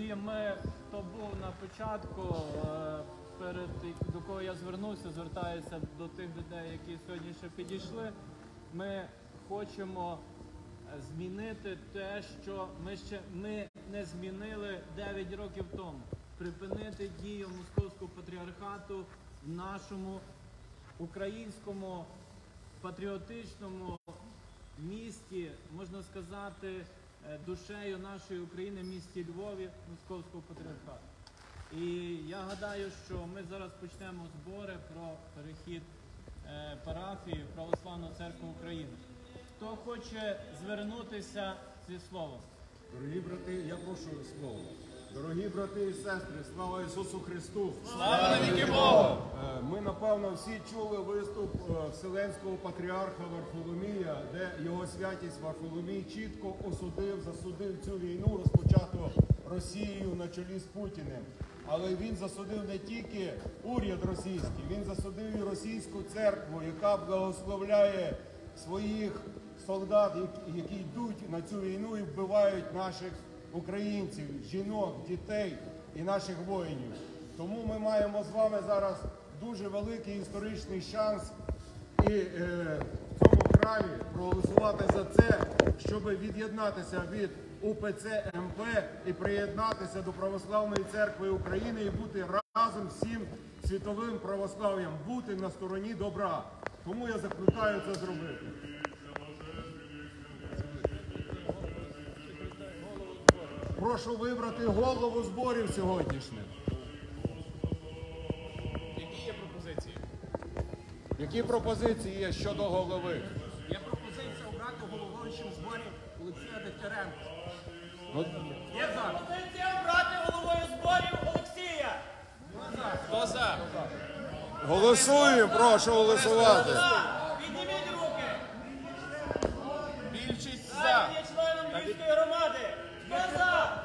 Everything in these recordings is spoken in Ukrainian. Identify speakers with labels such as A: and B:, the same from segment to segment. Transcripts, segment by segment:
A: І ми, хто був на початку, до кого я звернувся, звертаюся до тих людей, які сьогодні ще підійшли. Ми хочемо змінити те, що ми не змінили 9 років тому. Припинити дію Московського патріархату в нашому українському патріотичному місті, можна сказати, душею нашої України, місті Львові, Московського патріархату. І я гадаю, що ми зараз почнемо збори про перехід парафії в Православну Церкву України. Хто хоче звернутися зі словом?
B: Дорогі брати, я прошу слово. Дорогі брати і сестри, слава Ісусу Христу!
A: Слава навіки Богу!
B: Ми, напевно, всі чули виступ Вселенського патріарха Варфоломія, де його святість Варфоломій чітко засудив цю війну, розпочату Росією на чолі з Путіним. Але він засудив не тільки уряд російський, він засудив і російську церкву, яка благословляє своїх солдат, які йдуть на цю війну і вбивають наших українців, жінок, дітей і наших воїнів. Тому ми маємо з вами зараз дуже великий історичний шанс і в цьому храмі проголосувати за це, щоб від'єднатися від УПЦ МП і приєднатися до Православної Церкви України і бути разом всім світовим православ'ям, бути на стороні добра. Тому я закликаю це зробити. Прошу вибрати голову зборів сьогоднішніх.
C: Які є пропозиції?
B: Які пропозиції є щодо голови?
C: Є пропозиція обрати головуючим зборів Олексія Дегтяренка. Є за.
D: Пропозиція обрати головою зборів Олексія.
C: Хто за?
B: Голосуємо, прошу голосувати.
D: Підніміть руки.
C: Більшість
D: Я
C: за.
D: є членом Львівської громади. Хто за?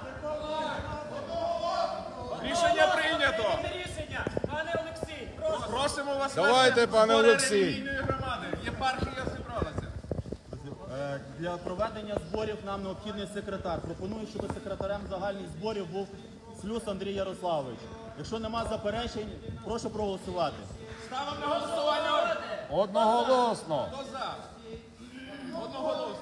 C: Рішення прийнято.
D: Це рішення. Пане Олексій, прошу.
C: Просимо вас
B: Давайте,
C: вести
B: пане
C: збори
B: Олексій.
C: релігійної громади. Єпархія зібралася.
E: Для проведення зборів нам необхідний секретар. Пропоную, щоб секретарем загальних зборів був Слюс Андрій Ярославович. Якщо нема заперечень, прошу проголосувати.
C: Ставимо на голосування.
B: Одноголосно.
C: Хто за? Одноголосно.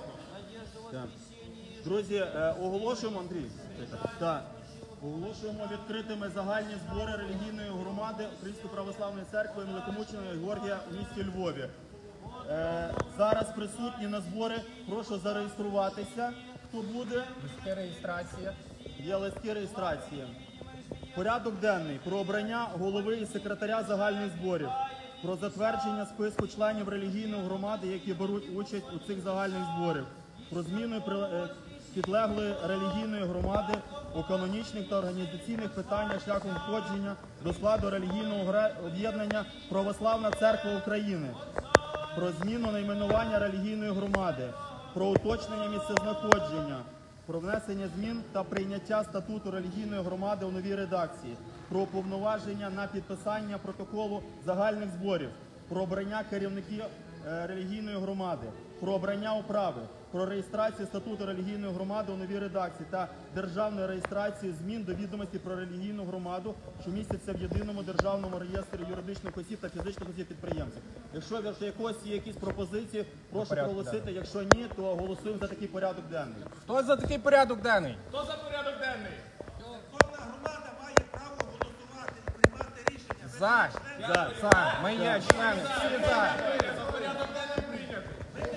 E: Друзі, оголошуємо, Андрій. Так. Оголошуємо відкритими загальні збори релігійної громади Української Православної Церкви Великомученого Георгія у місті Львові. Зараз присутні на збори, прошу зареєструватися, хто буде.
A: Листки реєстрації.
E: Є листки реєстрації. Порядок денний про обрання голови і секретаря загальних зборів, про затвердження списку членів релігійної громади, які беруть участь у цих загальних зборах, про зміну підлеглої релігійної громади у канонічних та організаційних питаннях шляхом входження до складу релігійного об'єднання Православна Церква України, про зміну найменування релігійної громади, про уточнення місцезнаходження, про внесення змін та прийняття статуту релігійної громади у новій редакції, про уповноваження на підписання протоколу загальних зборів, про обрання керівників релігійної громади, про обрання управи, про реєстрацію статуту релігійної громади у новій редакції та державної реєстрації змін до відомості про релігійну громаду, що містяться в єдиному державному реєстрі юридичних осіб та фізичних осіб підприємців. Якщо в якось є якісь пропозиції, прошу проголосити. Якщо ні, то голосуємо за такий порядок денний.
A: Хто за такий порядок денний?
C: Хто за порядок денний?
F: Кожна громада має право голосувати і приймати рішення.
A: За. Ми є члени. Всі за.
C: Порядок денний прийнято.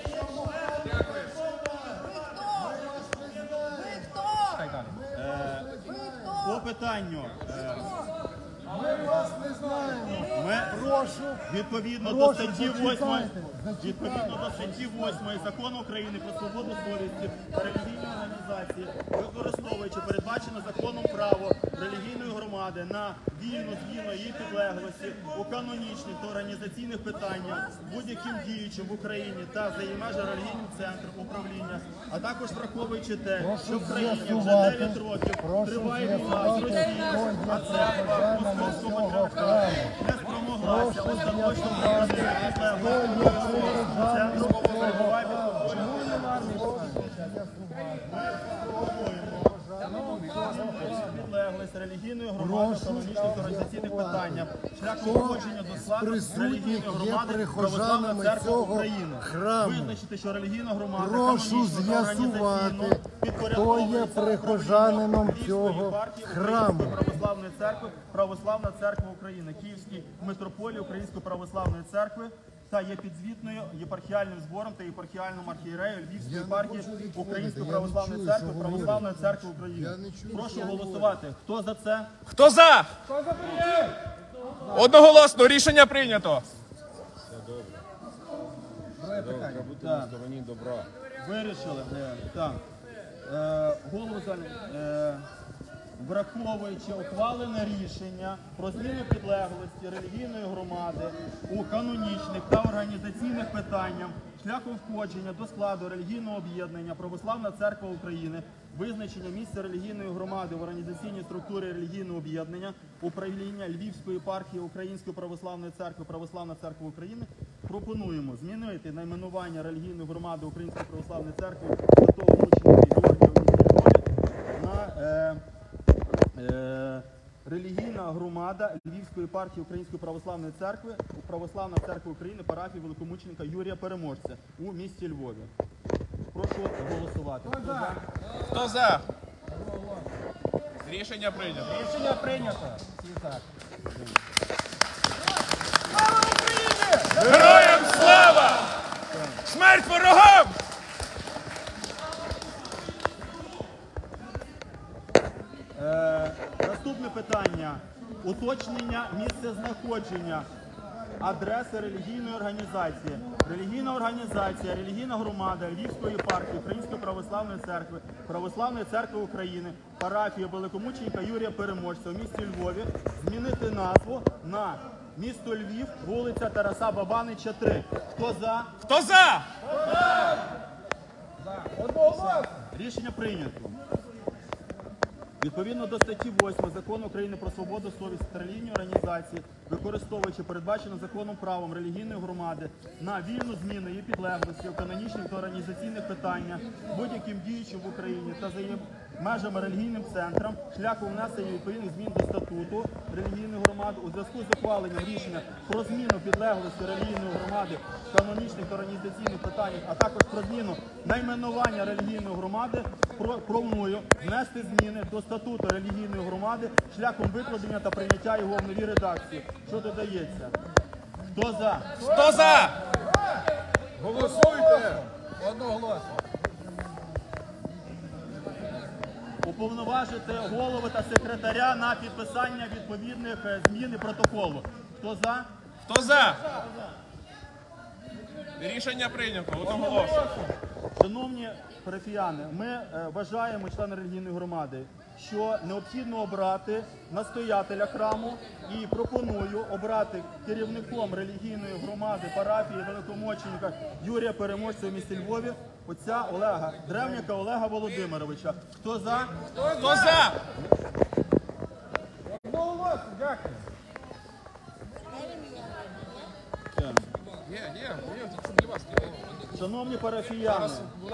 E: По питанню. Відповідно до статті 8 Закону України про свободу совісті та релігійні організації, використовуючи передбачене законом право релігійної громади на вільну зміну її підлеглості у канонічних та організаційних питаннях будь-яким діючим в Україні та за її межі релігійним центром управління, а також враховуючи те, що в країні вже 9 років триває війна з Росією, а церква Московського патріархату не спромоглася остаточно визнати підлеглості центру перебуває під контролем. Ми пропонуємо підлеглості релігійної громади канонічних та організаційних питаннях шляхом входження до складу релігійної громади Православна Церква України. Визначити, що релігійна громада канонічно та організаційно підпорядковується
G: прихожанином
E: Львівської
G: цього
E: єпархії
G: храму.
E: Української Православної Церкви, Православна Церква України, Київській митрополії Української Православної Церкви та є підзвітною єпархіальним збором та єпархіальним архієрею Львівської єпархії Української Православної Церкви, Православної Церкви України. Прошу голосувати. Хто за це?
H: Хто за? Одноголосно рішення прийнято.
E: Так. Вирішили. Так. Голову залі. Враховуючи ухвалене рішення про зміну підлеглості релігійної громади у канонічних та організаційних питаннях шляхом входження до складу релігійного об'єднання Православна Церква України, визначення місця релігійної громади в організаційній структурі релігійного об'єднання, управління Львівської єпархії Української Православної Церкви, Православна Церква України, пропонуємо змінити найменування релігійної громади Української Православної Церкви Святого Мученика Георгія у місті Львові на релігійна громада Львівської єпархії Української Православної Церкви, Православна Церква України, парафії великомученика Юрія Переможця у місті Львові. Прошу голосувати.
H: Хто за? Рішення прийнято.
C: Рішення прийнято. Всі так.
H: Героям слава! Смерть ворогам!
E: Наступне питання. Уточнення місцезнаходження адреси релігійної організації. Релігійна організація, релігійна громада Львівської єпархії Української Православної Церкви, Православної Церкви України, парафії великомученика Юрія Переможця у місті Львові змінити назву на місто Львів, вулиця Тараса Бабанича, 3. Хто за?
H: Хто за?
E: Рішення прийнято. Відповідно до статті 8 Закону України про свободу совісті та релігійні організації, використовуючи передбачене законом правом релігійної громади на вільну зміну її підлеглості у канонічних та організаційних питаннях будь-яким діючим в Україні та за її межами релігійним центрам, шляхом внесення відповідних змін до статуту релігійної громади у зв'язку з ухваленням рішення про зміну підлеглості релігійної громади в канонічних та організаційних питаннях, а також про зміну найменування релігійної громади, пропоную внести зміни до статуту релігійної громади шляхом викладення та прийняття його в новій редакції. Що додається? Хто за?
H: Хто за?
B: Голосуйте!
C: Одноголосно.
E: Уповноважити голови та секретаря на підписання відповідних змін і протоколу. Хто за?
H: Хто за? Рішення прийнято. Одноголосно.
E: Шановні парафіяни, ми вважаємо, члени релігійної громади, що необхідно обрати настоятеля храму і пропоную обрати керівником релігійної громади парафії великомученика Юрія Переможця в місті Львові отця Олега, Древняка Олега Володимировича. Хто за?
H: Хто за?
C: Одноголосно, дякую.
E: Шановні парафіяни,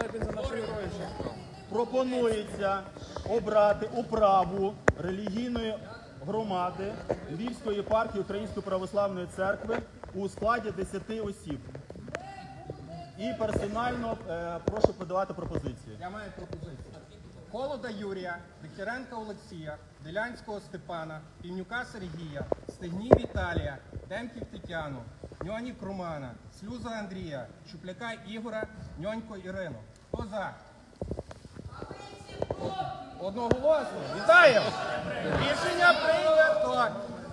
E: пропонується обрати управу релігійної громади Львівської єпархії Української Православної Церкви у складі 10 осіб. І персонально прошу подавати пропозиції.
C: Я маю пропозицію. Холода Юрія, Дегтяренка Олексія, Делянського Степана, Півнюка Сергія, Стегній Віталія, Демків Тетяну, Ньонік Романа, Слюза Андрія, Чупляка Ігора, Ньонько Ірину. Хто за? Одноголосно. Вітаємо! Рішення прийнято.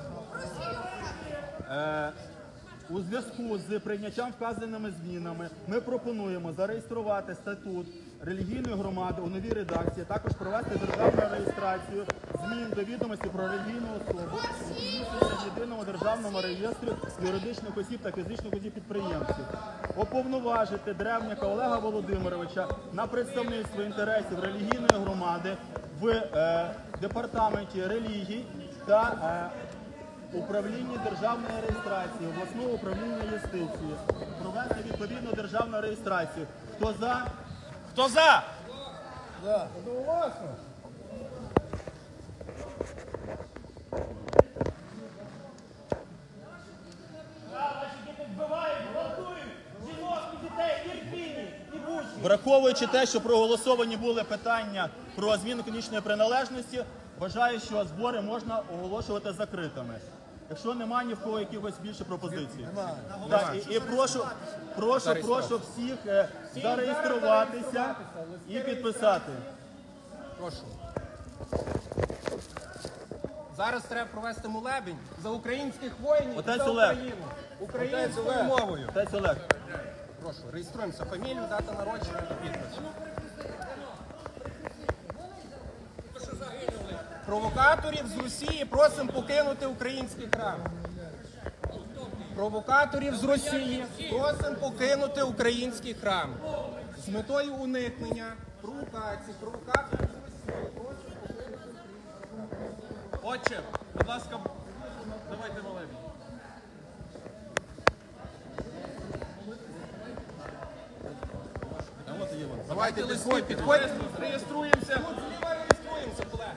E: У зв'язку з прийняттям вказаними змінами ми пропонуємо зареєструвати статут релігійної громади у новій редакції, також провести державну реєстрацію змін до відомості про релігійну особу у в єдиному державному реєстрі юридичних осіб та фізичних осіб-підприємців. Уповноважити Древняка Олега Володимировича на представництво інтересів релігійної громади в департаменті релігій та управління державної реєстрації, обласного управління юстиції. Провести відповідну державну реєстрацію. Хто за?
H: Хто за?
C: Одноголосно.
E: Враховуючи те, що проголосовані були питання про зміну етнічної приналежності, вважаю, що збори можна оголошувати закритими. Якщо немає ні в кого якихось більше пропозицій. Так, і прошу всіх зареєструватися і підписати.
C: Прошу. Зараз треба провести молебень за українських воїнів і
E: Отець
C: за
E: Олег.
C: Україну. Українською мовою.
E: Отець Олег.
C: Прошу, реєструємося. Фамілію, дата народження та підпис. Провокаторів з Росії просимо покинути український храм. Провокаторів з Росії просимо покинути український храм. З метою уникнення провокацій, провокаторів з Росії просимо покинути український храм.
H: Отче, будь ласка, давайте молебень.
C: Давайте підходьте.
H: Реєструємося.
C: Тут зліва реєструємося, колеги.